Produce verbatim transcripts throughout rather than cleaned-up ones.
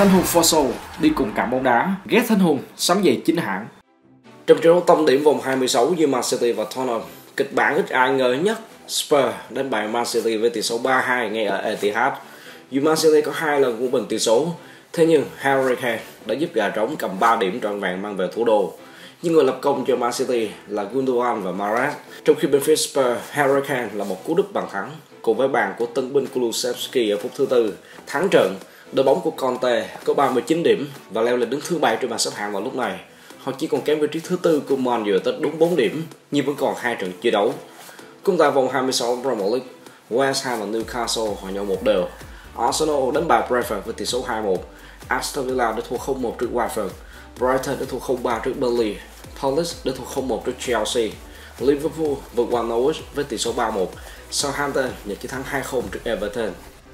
Thanh Hùng Fosso đi cùng cạm bóng đá, ghét Thanh Hùng sắm giày chính hãng. Trong trận đấu tâm điểm vòng hai mươi sáu giữa Man City và Tottenham, kịch bản ít ai ngờ nhất, Spurs đánh bại Man City với tỷ số ba hai ngay ở Etihad. Dù Man City có hai lần quân bình tỷ số, thế nhưng Harry Kane đã giúp gà trống cầm ba điểm trọn vẹn mang về thủ đô. Nhưng người lập công cho Man City là Gundogan và Mahrez, trong khi bên phía Spurs, Harry Kane là một cú đúp bàn thắng cùng với bàn của tân binh Kulusevski ở phút thứ tư thắng trận. Đội bóng của Conte có ba mươi chín điểm và leo lên đứng thứ bảy trên bảng xếp hạng vào lúc này. Họ chỉ còn kém vị trí thứ tư của Man U tới đúng bốn điểm, nhưng vẫn còn hai trận chưa đấu. Cũng tại vòng hai mươi sáu Premier League, West Ham và Newcastle hòa nhau một đều. Arsenal đánh bại Brentford với tỷ số hai một. Aston Villa đã thua không một trước Watford. Brighton đã thua không ba trước Burnley. Palace đã thua không một trước Chelsea. Liverpool vượt qua Norwich với tỷ số ba một. Southampton nhận chiến thắng hai không trước Everton.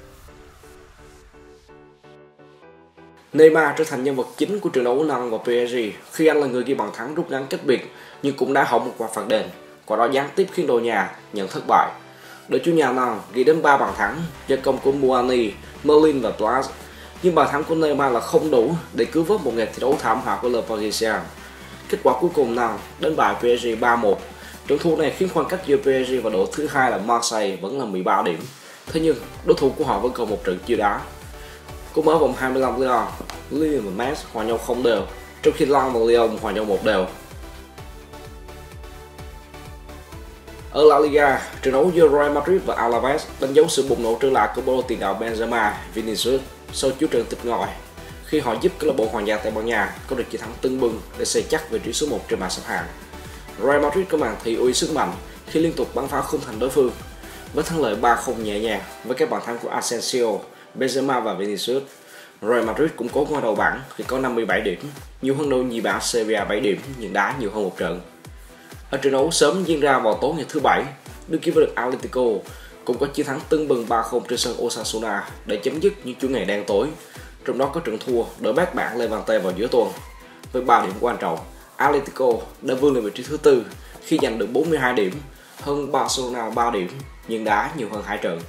Neymar trở thành nhân vật chính của trận đấu Nan và pê ét giê khi anh là người ghi bàn thắng rút ngắn cách biệt, nhưng cũng đã hỏng một quả phạt đền, quả đó gián tiếp khiến đội nhà nhận thất bại. Đội chủ nhà Nan ghi đến ba bàn thắng do công của Muani, Merlin và Blas, nhưng bàn thắng của Neymar là không đủ để cứu vớt một ngày thi đấu thảm họa của Le Parisien. Kết quả cuối cùng Nan đánh bại pê ét giê ba một. Trận thua này khiến khoảng cách giữa pê ét giê và đội thứ hai là Marseille vẫn là mười ba điểm. Thế nhưng đối thủ của họ vẫn còn một trận chưa đá. Cũng ở vòng hai mươi lăm Lyon, Lyon và Metz hòa nhau không đều, trong khi Lens và Lyon hòa nhau một đều. Ở La Liga, trận đấu giữa Real Madrid và Alaves đánh dấu sự bùng nổ trở lại của bộ tiền đạo Benzema, Vinicius sau chú trận tịch ngòi, khi họ giúp câu lạc bộ Hoàng gia Tây Ban Nha có được chiến thắng tưng bừng để xây chắc vị trí số một trên bảng xếp hạng. Real Madrid có màn thị uy sức mạnh khi liên tục bắn phá khung thành đối phương. Với thắng lợi ba không nhẹ nhàng với các bàn thắng của Asensio, Benzema và Vinicius, Real Madrid cũng cố ngoài đầu bảng khi có năm mươi bảy điểm, nhiều hơn đội nhì bảng Sevilla bảy điểm nhưng đá nhiều hơn một trận. Ở trận đấu sớm diễn ra vào tối ngày thứ bảy, đương kim vô địch Atletico cũng có chiến thắng tưng bừng ba không trên sân Osasuna để chấm dứt những chuỗi ngày đen tối. Trong đó có trận thua đỡ bát bảng Levante vào giữa tuần. Với ba điểm quan trọng, Atletico đã vươn lên vị trí thứ tư khi giành được bốn mươi hai điểm, hơn Barcelona ba điểm nhưng đá nhiều hơn hai trận.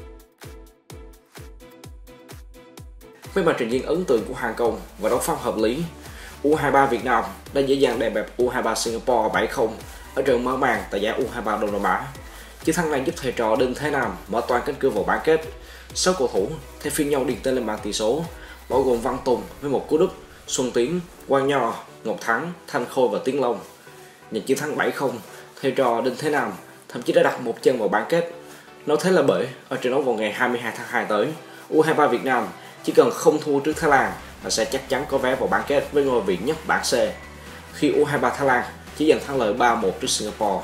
Với màn trình diễn ấn tượng của Hong Kong và đấu pháp hợp lý, U hai ba Việt Nam đã dễ dàng đè bẹp U hai ba Singapore bảy không ở trận mở màn tại giải U hai ba Đông Nam Á. Chiến thắng này giúp thầy trò Đinh Thế Nam mở toan cánh cửa vào bán kết. Sáu cầu thủ thay phiên nhau điền tên lên bảng tỷ số, bao gồm Văn Tùng với một cú đúp, Xuân Tiến, Quang Nho, Ngọc Thắng, Thanh Khôi và Tiến Long. Nhận chiến thắng bảy không, thầy trò Đinh Thế Nam thậm chí đã đặt một chân vào bán kết. Nói thế là bởi ở trận đấu vào ngày hai mươi hai tháng hai tới, U hai ba Việt Nam chỉ cần không thua trước Thái Lan là sẽ chắc chắn có vé vào bán kết với ngôi vị nhất bảng C, khi U hai ba Thái Lan chỉ giành thắng lợi ba một trước Singapore.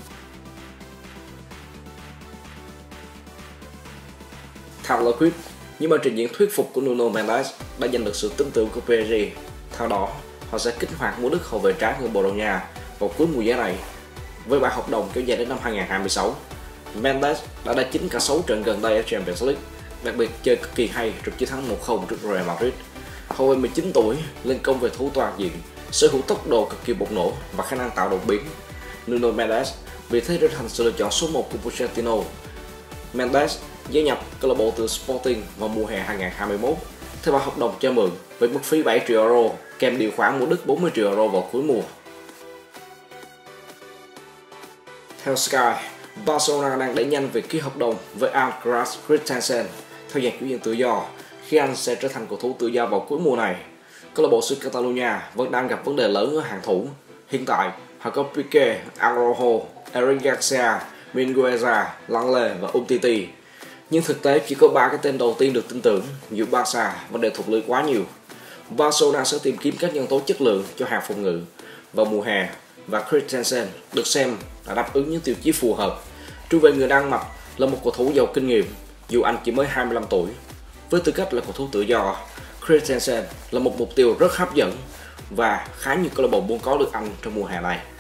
Taylor Swift, nhưng màn trình diễn thuyết phục của Nuno Mendes đã giành được sự tin tưởng của pê ét giê. Theo đó, họ sẽ kích hoạt mua Đức hậu vệ trái người Bồ Đào Nha vào cuối mùa giải này với bản hợp đồng kéo dài đến năm hai nghìn không trăm hai mươi sáu. Mendes đã đá chính cả sáu trận gần đây ở Champions League, đặc biệt chơi cực kỳ hay trong chiến thắng một không trước Real Madrid. Hậu vệ mười chín tuổi lên công về thủ toàn diện, sở hữu tốc độ cực kỳ bộc nổ và khả năng tạo đột biến. Nuno Mendes vì thế trở thành sự lựa chọn số một của Pochettino. Mendes gia nhập câu lạc bộ từ Sporting vào mùa hè hai nghìn không trăm hai mươi mốt theo bản hợp đồng cho mượn với mức phí bảy triệu euro kèm điều khoản mua Đức bốn mươi triệu euro vào cuối mùa. Theo Sky, Barcelona đang đẩy nhanh việc ký hợp đồng với Andreas Christensen theo dạng chuyển nhượng tự do, khi anh sẽ trở thành cầu thủ tự do vào cuối mùa này. Câu lạc bộ xứ Catalonia vẫn đang gặp vấn đề lớn ở hàng thủ. Hiện tại, họ có Piqué, Araujo, Eric Garcia, Mingueza, Langley và Umtiti. Nhưng thực tế chỉ có ba cái tên đầu tiên được tin tưởng, dù Barca vấn đề thụt lưới quá nhiều. Barcelona sẽ tìm kiếm các nhân tố chất lượng cho hàng phòng ngự vào mùa hè, và Christensen được xem là đáp ứng những tiêu chí phù hợp. Trung vệ người Đan Mạch là một cầu thủ giàu kinh nghiệm, dù anh chỉ mới hai mươi lăm tuổi. Với tư cách là cầu thủ tự do, Christensen là một mục tiêu rất hấp dẫn và khá nhiều câu lạc bộ muốn có được anh trong mùa hè này.